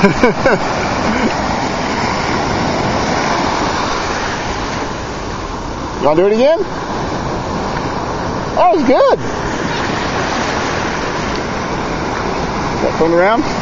You want to do it again? Oh, it's good. Turn around.